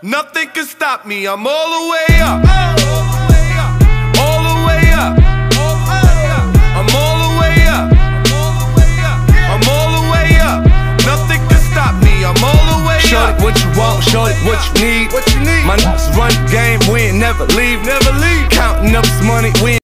Nothing can stop me, I'm all the way up. All the way up. I'm all the way up. I'm all the way up. Nothing can stop me, I'm all the way up. Shorty, what you want, shorty, what you need. My niggas run the game, we ain't never leave. Counting up this money, we ain't